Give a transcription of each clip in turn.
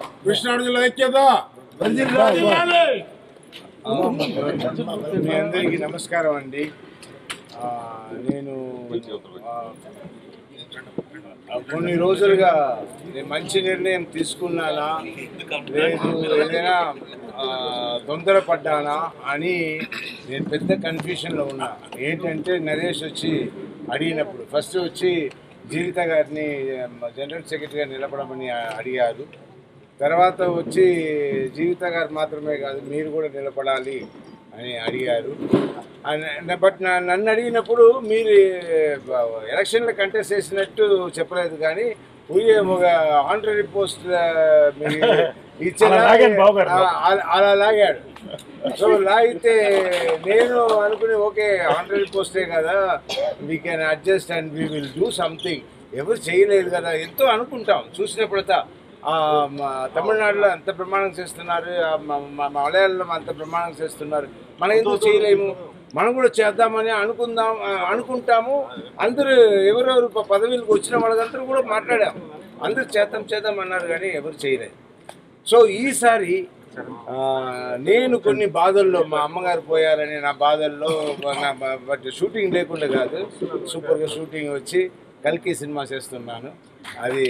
కృష్ణార్జున ఐక్యత మీ అందరికీ నమస్కారం అండి. నేను కొన్ని రోజులుగా మంచి నిర్ణయం తీసుకున్నానా లేదు ఏదైనా తొందరపడ్డానా అని నేను పెద్ద కన్ఫ్యూషన్లో ఉన్నా. ఏంటంటే నరేష్ వచ్చి అడిగినప్పుడు ఫస్ట్ వచ్చి జీవిత గారిని జనరల్ సెక్రటరీగా నిలబడమని అడిగారు. తర్వాత వచ్చి జీవిత గారు మాత్రమే కాదు మీరు కూడా నిలబడాలి అని అడిగారు. బట్ నన్ను అడిగినప్పుడు మీరు ఎలక్షన్లో కంటెస్ట్ చేసినట్టు చెప్పలేదు, కానీ ఒక ఆనరీ పోస్ట్ ఇచ్చేలా అలా లాగాడు. సో లాగితే నేను అనుకుని ఓకే ఆనరీ పోస్టే కదా, we can adjust and we will do something. ఎవరు చేయలేదు కదా ఎంతో అనుకుంటాం చూసినప్పుడతా. తమిళనాడులో అంత ప్రమాణం చేస్తున్నారు, మలయాళంలో అంత ప్రమాణం చేస్తున్నారు, మనం ఎందుకు చేయలేము, మనం కూడా చేద్దామని అనుకుంటాము. అందరూ ఎవరెవరు పదవులకు వచ్చిన వాళ్ళందరూ కూడా మాట్లాడాము, అందరూ చేద్దాం అన్నారు, కానీ ఎవరు చేయలేదు. సో ఈసారి నేను కొన్ని బాధల్లో మా అమ్మగారు పోయారని నా బాధల్లో బట్ షూటింగ్ లేకుండా కాదు, సూపర్గా షూటింగ్ వచ్చి కల్కి సినిమా చేస్తున్నాను. అది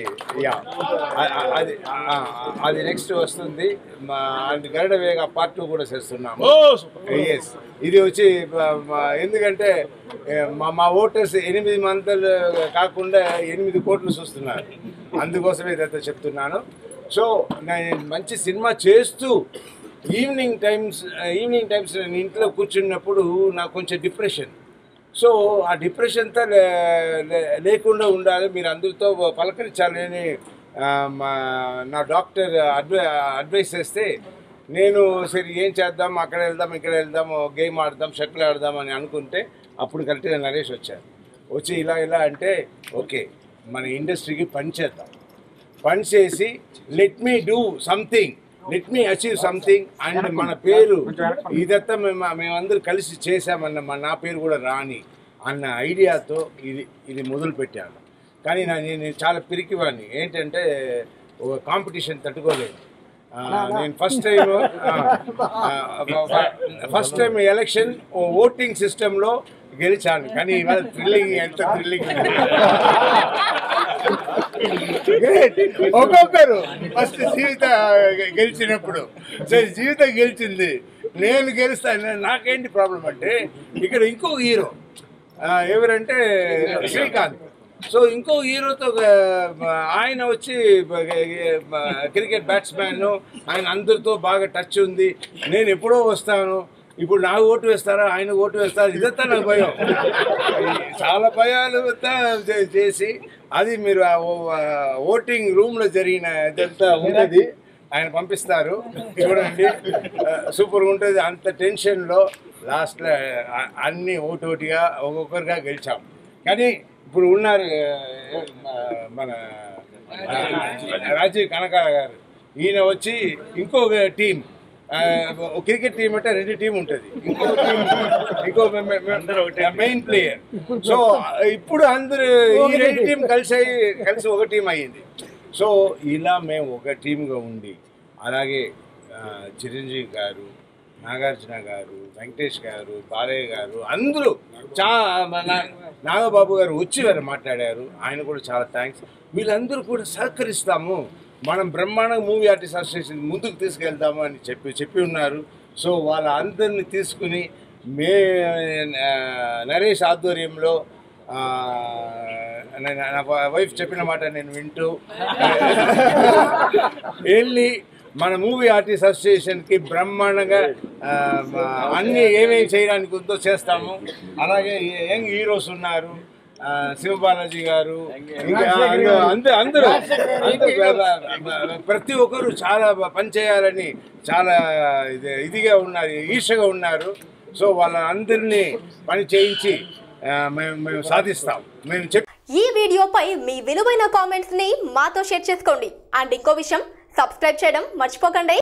అది నెక్స్ట్ వస్తుంది. గరుడ వేగ పార్ట్ 2 కూడా చేస్తున్నాము. ఎస్, ఇది వచ్చి ఎందుకంటే మా ఓటర్స్ 8 మంత్లు కాకుండా 8 కోట్లు చూస్తున్నారు, అందుకోసమే ఇదంతా చెప్తున్నాను. సో నేను మంచి సినిమా చేస్తూ ఈవినింగ్ టైమ్స్ నేను ఇంట్లో కూర్చున్నప్పుడు నాకు కొంచెం డిప్రెషన్. సో ఆ డిప్రెషన్తో లేకుండా ఉండాలి, మీరు అందరితో పలకరించాలని నా డాక్టర్ అడ్వైస్ చేస్తే నేను సరే ఏం చేద్దాం, అక్కడ వెళ్దాం ఇక్కడ వెళ్దాం, గేమ్ ఆడదాం, షటిల్ ఆడదాం అని అనుకుంటే అప్పుడు కరెక్ట్గా నరేష్ వచ్చారు. వచ్చి ఇలా అంటే ఓకే మన ఇండస్ట్రీకి పని చేద్దాం, పని చేసి let me do something, let me achieve something and మన పేరు ఇదంతా మేమందరూ కలిసి చేసామన్న నా పేరు కూడా రాని అన్న ఐడియాతో ఇది మొదలు పెట్టాను. కానీ నేను చాలా పిరికివాడిని, ఏంటంటే ఒక కాంపిటీషన్ తట్టుకోలేదు. నేను ఫస్ట్ టైం ఎలక్షన్ ఓటింగ్ సిస్టంలో గెలిచాను, కానీ ఇవాళ థ్రిల్లింగ్ ఎంత థ్రిల్లింగ్. ఒక్కొక్కరు ఫస్ట్ జీవిత గెలిచినప్పుడు సరే జీవితం గెలిచింది, నేను గెలుస్తాను, నాకేంటి ప్రాబ్లం అంటే ఇక్కడ ఇంకో హీరో ఎవరంటే శ్రీకాంత్. సో ఇంకో హీరోతో ఆయన వచ్చి క్రికెట్ బ్యాట్స్మెన్, ఆయన అందరితో బాగా టచ్ ఉంది, నేను ఎప్పుడో వస్తాను, ఇప్పుడు నాకు ఓటు వేస్తారా ఆయన ఓటు వేస్తారా, ఇదంతా నాకు భయం. చాలా భయాలు చేసి అది మీరు ఓటింగ్ రూమ్లో జరిగిన ఇదంతా ఉంటుంది, ఆయన పంపిస్తారు చూడండి, సూపర్గా ఉంటుంది. అంత టెన్షన్లో లాస్ట్లో అన్నీ ఓటుగా ఒక్కొక్కరిగా గెలిచాం. కానీ ఇప్పుడు ఉన్నారు మన రాజీవ్ కనకాల గారు, ఈయన వచ్చి ఇంకొక టీం, క్రికెట్ టీం అంటే 2 టీం ఉంటుంది, ఇంకో మెయిన్ ప్లేయర్. సో ఇప్పుడు అందరూ ఈ 2 టీం కలిసి ఒక టీం అయ్యింది. సో ఇలా మేము ఒక టీంగా ఉండి, అలాగే చిరంజీవి గారు, నాగార్జున గారు, వెంకటేష్ గారు, బాలయ్య గారు అందరూ నాగబాబు గారు వచ్చి వారు మాట్లాడారు, ఆయన కూడా చాలా థ్యాంక్స్. వీళ్ళందరూ కూడా సహకరిస్తాము, మనం బ్రహ్మాండంగా మూవీ ఆర్టిస్ట్ అసోసియేషన్ ముందుకు తీసుకెళ్తాము అని చెప్పి ఉన్నారు. సో వాళ్ళ అందరినీ తీసుకుని నరేష్ ఆధ్వర్యంలో నా వైఫ్ చెప్పిన మాట నేను వింటూ వెళ్ళి మన మూవీ ఆర్టిస్ట్ అసోసియేషన్కి బ్రహ్మాండంగా అన్నీ ఏమేమి చేయడానికి ఉందో చేస్తాము. అలాగే యంగ్ హీరోస్ ఉన్నారు, శివబాలాజీ గారు, ఇంకా అందరూ ప్రతి ఒక్కరు చాలా పనిచేయాలని చాలా ఇదిగా ఉన్నారు, ఈర్షగా ఉన్నారు. సో వాళ్ళ అందరినీ పని చేయించి మేము సాధిస్తాం. ఈ వీడియోపై మీ విలువైన కామెంట్స్ ని మాతో షేర్ చేసుకోండి. అండ్ ఇంకో విషయం, సబ్స్క్రైబ్ చేయడం మర్చిపోకండి.